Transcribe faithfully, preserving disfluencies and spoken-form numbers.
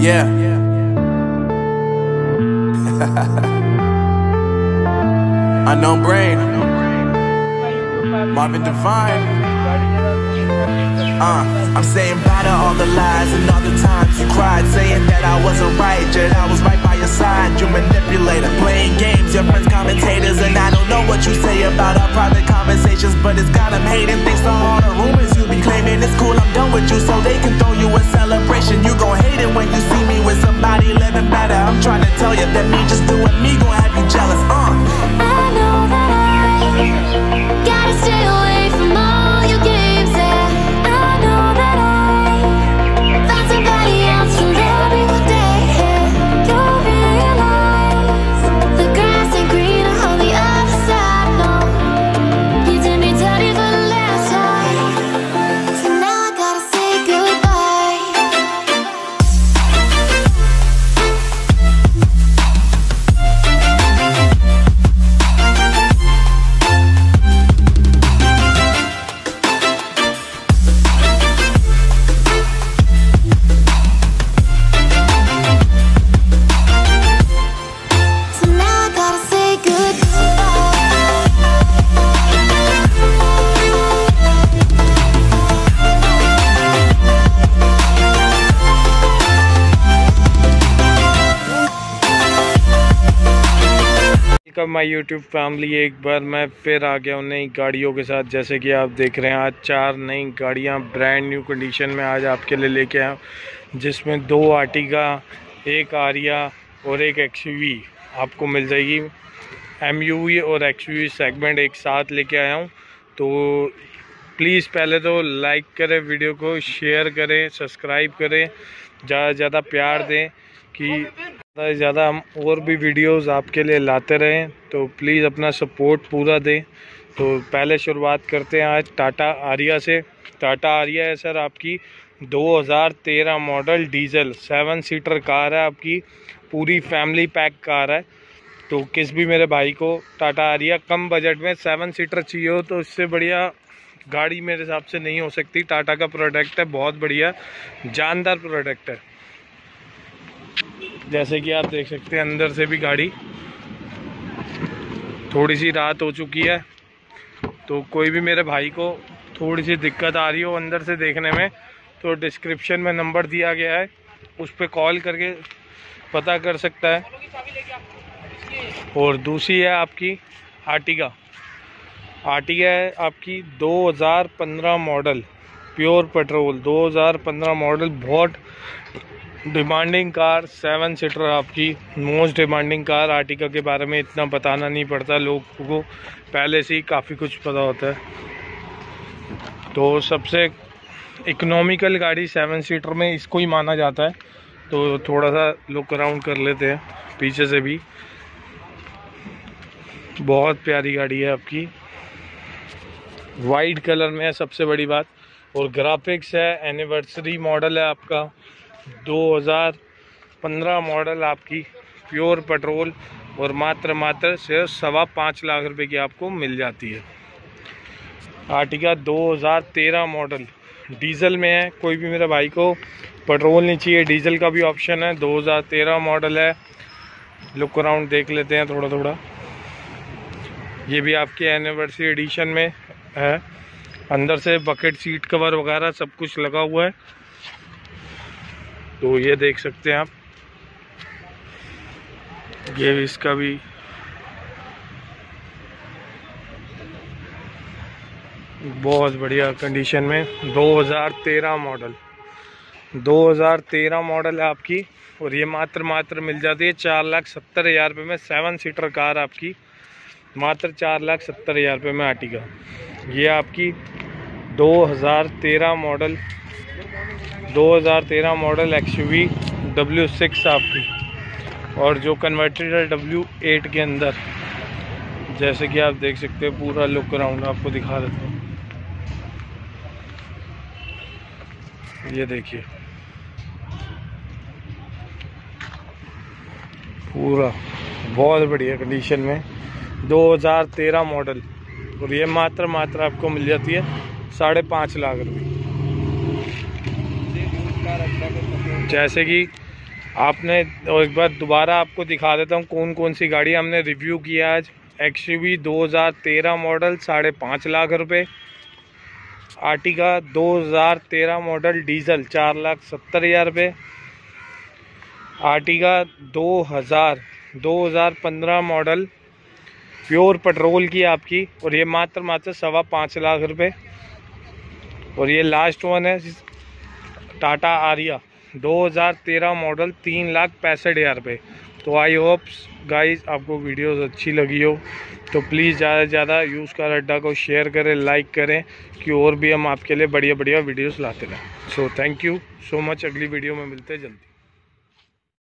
Yeah. Unknown Brain, Marvin Divine. Uh, I'm saying bye to all the lies and all the times you cried, saying that I wasn't right, yet I was right by your side. You manipulator, playing games, your friends commentators, and I don't know what you say about our private conversations, but it's got them hating thanks to all the rumors you be claiming. It's cool, I'm done with you, so they can throw you a celebration. You gon' hate it when you see me with somebody living better. I'm trying to tell you that me just doing me gon' have you jealous. Uh. I know that I gotta stay away from all your games, yeah. I know that I found somebody else to love me one day, yeah. You'll realize the grass ain't greener on the other side, no. You did me dirty for the last time, so now I gotta say goodbye. So now I gotta say goodbye. Welcome my YouTube family. एक बार मैं फिर आ गया हूँ नई गाड़ियों के साथ। जैसे कि आप देख रहे हैं, आज चार नई गाड़ियाँ ब्रांड न्यू कंडीशन में आज आपके लिए लेके आया हूँ, जिसमें दो आर्टिगा, एक आरिया और एक एक्सयूवी आपको मिल जाएगी। एमयूवी और एक्सयूवी सेगमेंट एक साथ लेके आया हूँ। तो प्लीज़ पहले तो लाइक करें, वीडियो को शेयर करें, सब्सक्राइब करें, ज़्यादा से ज़्यादा प्यार दें कि ज़्यादा से ज़्यादा हम और भी वीडियोस आपके लिए लाते रहें। तो प्लीज़ अपना सपोर्ट पूरा दें। तो पहले शुरुआत करते हैं आज टाटा आरिया से। टाटा आरिया है सर आपकी दो हज़ार तेरह model diesel seven seater car है, आपकी पूरी फैमिली पैक कार है। तो किस भी मेरे भाई को टाटा आरिया कम बजट में सेवन सीटर चाहिए हो तो इससे बढ़िया गाड़ी मेरे हिसाब से नहीं हो सकती। टाटा का प्रोडक्ट है, बहुत बढ़िया जानदार प्रोडक्ट है। जैसे कि आप देख सकते हैं अंदर से भी गाड़ी थोड़ी सी रात हो चुकी है, तो कोई भी मेरे भाई को थोड़ी सी दिक्कत आ रही हो अंदर से देखने में तो डिस्क्रिप्शन में नंबर दिया गया है, उस पर कॉल करके पता कर सकता है। और दूसरी है आपकी आर्टिगा। आर्टिगा है आपकी दो हज़ार पंद्रह मॉडल प्योर पेट्रोल, दो हज़ार पंद्रह मॉडल, बहुत डिमांडिंग कार, सेवन सीटर आपकी मोस्ट डिमांडिंग कार। आर्टिगा के बारे में इतना बताना नहीं पड़ता, लोगों को पहले से ही काफ़ी कुछ पता होता है। तो सबसे इकोनॉमिकल गाड़ी सेवन सीटर में इसको ही माना जाता है। तो थोड़ा सा लुक अराउंड कर लेते हैं पीछे से भी। बहुत प्यारी गाड़ी है आपकी, वाइट कलर में है सबसे बड़ी बात। और ग्राफिक्स है, एनिवर्सरी मॉडल है आपका, दो हज़ार पंद्रह मॉडल आपकी प्योर पेट्रोल, और मात्र मात्र सिर्फ सवा पाँच लाख रुपए की आपको मिल जाती है। आर्टिगा दो हज़ार तेरह मॉडल डीजल में है। कोई भी मेरे भाई को पेट्रोल नहीं चाहिए, डीजल का भी ऑप्शन है। दो हज़ार तेरह मॉडल है। लुक अराउंड देख लेते हैं थोड़ा थोड़ा। ये भी आपके एनिवर्सरी एडिशन में है। अंदर से बकेट सीट कवर वगैरह सब कुछ लगा हुआ है, तो ये देख सकते हैं आप। ये इसका भी बहुत बढ़िया कंडीशन में दो हज़ार तेरह मॉडल दो हज़ार तेरह मॉडल है आपकी। और ये मात्र मात्र मिल जाती है चार लाख सत्तर हज़ार रुपये में। सेवन सीटर कार आपकी मात्र चार लाख सत्तर हज़ार रुपये में आर्टिगा। ये आपकी दो हज़ार तेरह मॉडल दो हज़ार तेरह मॉडल एक्सयूवी डब्ल्यू सिक्स आपकी, और जो कन्वर्टेड है डब्ल्यू एट के अंदर। जैसे कि आप देख सकते हैं, पूरा लुक अराउंड आपको दिखा देता हूँ। ये देखिए पूरा बहुत बढ़िया कंडीशन में दो हज़ार तेरह मॉडल, और ये मात्र मात्र आपको मिल जाती है साढ़े पाँच लाख रुपये। जैसे कि आपने और एक बार दोबारा आपको दिखा देता हूँ कौन कौन सी गाड़ी हमने रिव्यू किया आज। एक्सयूवी दो हज़ार तेरह मॉडल साढ़े पाँच लाख रुपए। आर्टिगा दो हज़ार तेरह मॉडल डीजल चार लाख सत्तर हज़ार रुपये। आर्टिगा दो हज़ार दो हज़ार पंद्रह मॉडल प्योर पेट्रोल की आपकी, और ये मात्र मात्र सवा पाँच लाख रुपए। और ये लास्ट वन है टाटा आरिया दो हज़ार तेरह मॉडल तीन लाख पैंसठ हज़ार रुपये। तो आई होप गाइस आपको वीडियोस अच्छी लगी हो, तो प्लीज़ ज़्यादा से ज़्यादा यूज़ कार अड्डा को शेयर करें, लाइक करें, कि और भी हम आपके लिए बढ़िया बढ़िया वीडियोस लाते रहें। So thank you so much. अगली वीडियो में मिलते हैं जल्दी।